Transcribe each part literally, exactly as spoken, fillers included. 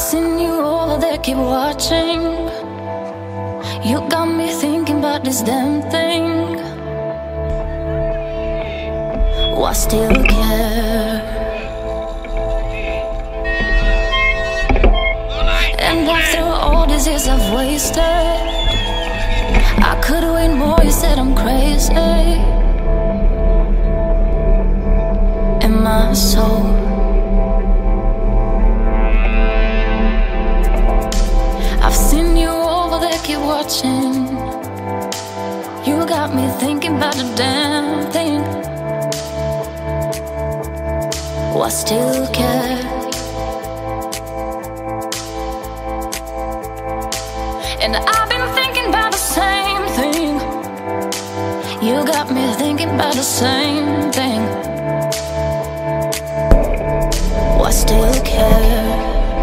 seen you over there, keep watching. You got me thinking about this damn thing. Why still care? And after all these years I've wasted, I could wait more, you said I'm crazy. And my soul, I've seen you over there, keep watching. You got me thinking about the damn thing. Why still care? And I've been thinking about the same thing. You got me thinking about the same thing. Why still care?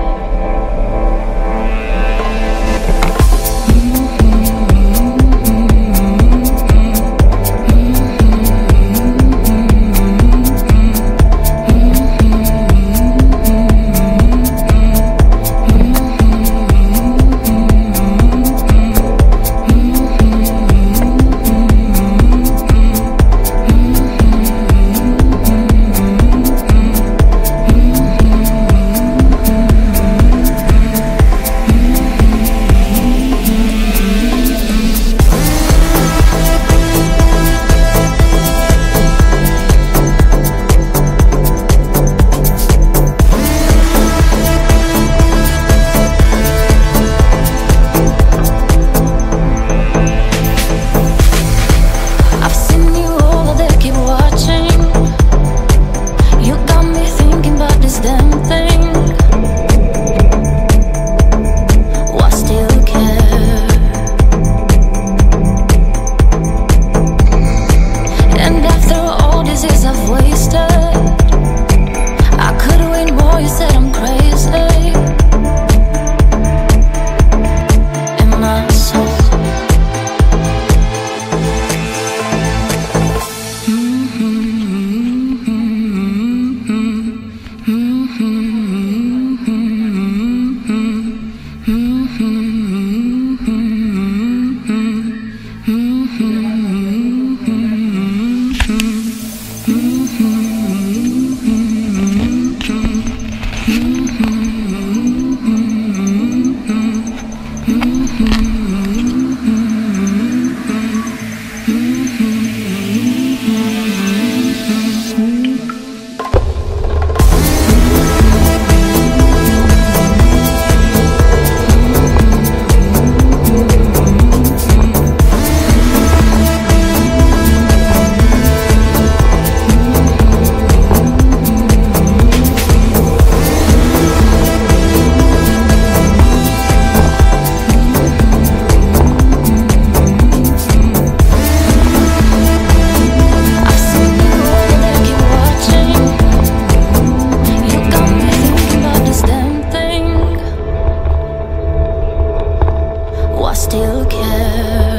Still care.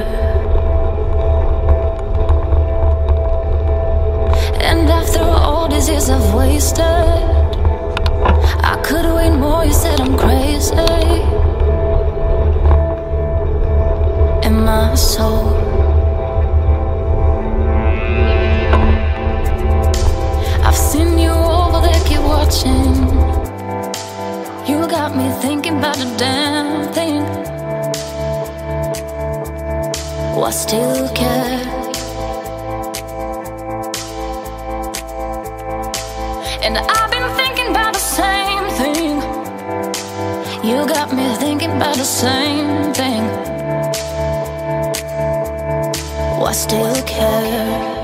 And after all these years I've wasted, I could wait more, you said I'm crazy. And my soul, I've seen you over there, keep watching. You got me thinking about the damn thing. Why still care? And I've been thinking about the same thing. You got me thinking about the same thing. Why still care?